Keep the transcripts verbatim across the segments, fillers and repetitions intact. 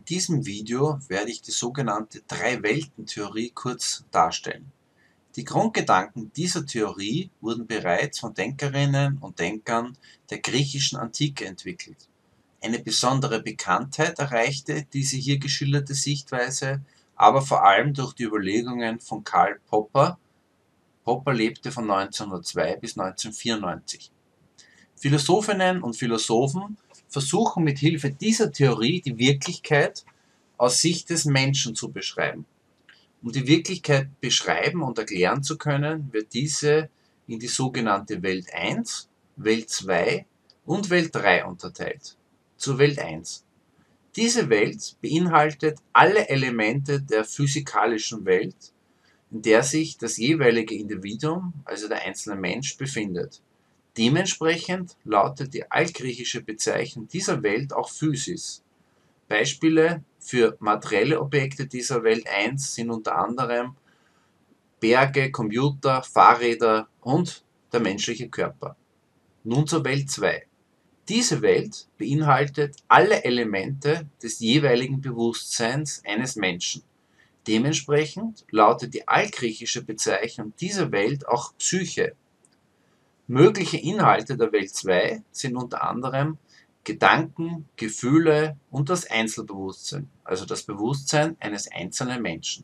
diesem Video werde ich die sogenannte Drei-Welten-Theorie kurz darstellen. Die Grundgedanken dieser Theorie wurden bereits von Denkerinnen und Denkern der griechischen Antike entwickelt. Eine besondere Bekanntheit erreichte diese hier geschilderte Sichtweise aber vor allem durch die Überlegungen von Karl Popper. Popper lebte von neunzehnhundertzwei bis neunzehnhundertvierundneunzig. Philosophinnen und Philosophen versuchen mit Hilfe dieser Theorie die Wirklichkeit aus Sicht des Menschen zu beschreiben. Um die Wirklichkeit beschreiben und erklären zu können, wird diese in die sogenannte Welt eins, Welt zwei und Welt drei unterteilt. Zur Welt eins. Diese Welt beinhaltet alle Elemente der physikalischen Welt, in der sich das jeweilige Individuum, also der einzelne Mensch, befindet. Dementsprechend lautet die altgriechische Bezeichnung dieser Welt auch Physis. Beispiele für materielle Objekte dieser Welt eins sind unter anderem Berge, Computer, Fahrräder und der menschliche Körper. Nun zur Welt zwei. Diese Welt beinhaltet alle Elemente des jeweiligen Bewusstseins eines Menschen. Dementsprechend lautet die altgriechische Bezeichnung dieser Welt auch Psyche. Mögliche Inhalte der Welt zwei sind unter anderem Gedanken, Gefühle und das Einzelbewusstsein, also das Bewusstsein eines einzelnen Menschen.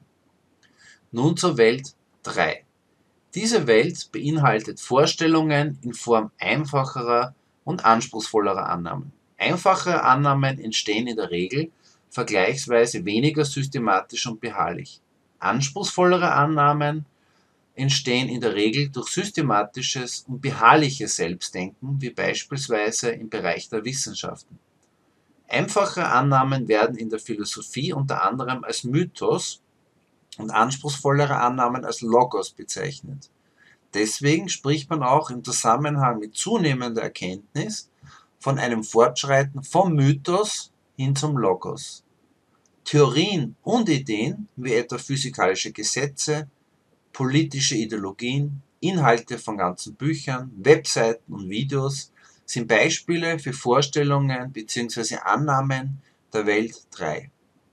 Nun zur Welt drei. Diese Welt beinhaltet Vorstellungen in Form einfacherer und anspruchsvollerer Annahmen. Einfachere Annahmen entstehen in der Regel vergleichsweise weniger systematisch und beharrlich. Anspruchsvollere Annahmen entstehen in der Regel durch systematisches und beharrliches Selbstdenken, wie beispielsweise im Bereich der Wissenschaften. Einfache Annahmen werden in der Philosophie unter anderem als Mythos und anspruchsvollere Annahmen als Logos bezeichnet. Deswegen spricht man auch im Zusammenhang mit zunehmender Erkenntnis von einem Fortschreiten vom Mythos hin zum Logos. Theorien und Ideen, wie etwa physikalische Gesetze, politische Ideologien, Inhalte von ganzen Büchern, Webseiten und Videos sind Beispiele für Vorstellungen bzw. Annahmen der Welt drei.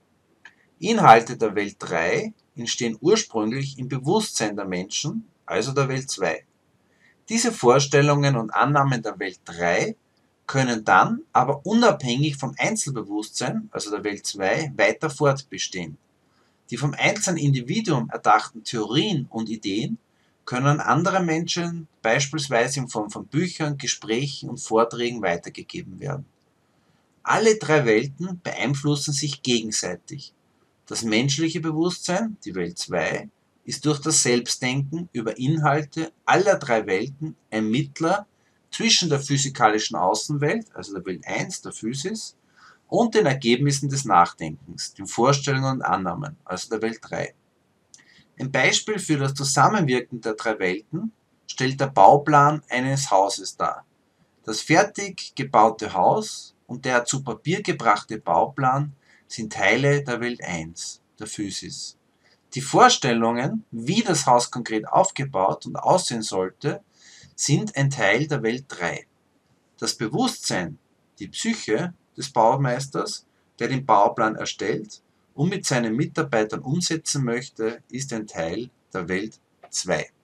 Inhalte der Welt drei entstehen ursprünglich im Bewusstsein der Menschen, also der Welt zwei. Diese Vorstellungen und Annahmen der Welt drei können dann aber unabhängig vom Einzelbewusstsein, also der Welt zwei, weiter fortbestehen. Die vom einzelnen Individuum erdachten Theorien und Ideen können anderen Menschen beispielsweise in Form von Büchern, Gesprächen und Vorträgen weitergegeben werden. Alle drei Welten beeinflussen sich gegenseitig. Das menschliche Bewusstsein, die Welt zwei, ist durch das Selbstdenken über Inhalte aller drei Welten ein Mittler zwischen der physikalischen Außenwelt, also der Welt eins, der Physis, und den Ergebnissen des Nachdenkens, den Vorstellungen und Annahmen, also der Welt drei. Ein Beispiel für das Zusammenwirken der drei Welten stellt der Bauplan eines Hauses dar. Das fertig gebaute Haus und der zu Papier gebrachte Bauplan sind Teile der Welt eins, der Physis. Die Vorstellungen, wie das Haus konkret aufgebaut und aussehen sollte, sind ein Teil der Welt drei. Das Bewusstsein, die Psyche des Baumeisters, der den Bauplan erstellt und mit seinen Mitarbeitern umsetzen möchte, ist ein Teil der Welt zwei.